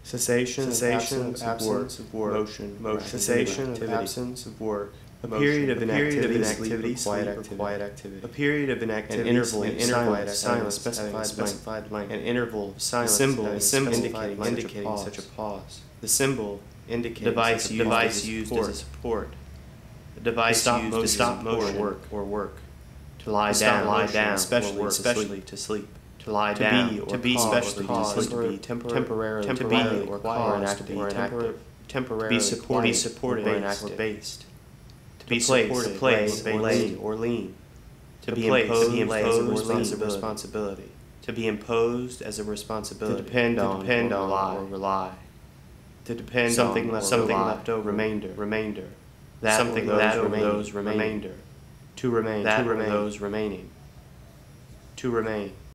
Cessation of absence of work, motion, cessation of absence of work, a period of inactivity, quiet activity, a period of inactivity, an interval, silence, specified length, an interval of silence, a symbol indicating such a pause, the symbol indicating device used as a support, a device used to stop motion or work, to lie down, especially to sleep. To lie down, to be specially to be temporarily, to be or cause, to be inactive, temporarily, to be supported or based, to be placed, or lean, to be imposed as a responsibility, to be imposed as a responsibility, to depend on or rely, to depend something left over, remainder, that something that over those remainder, to remain, that over those remaining, to remain.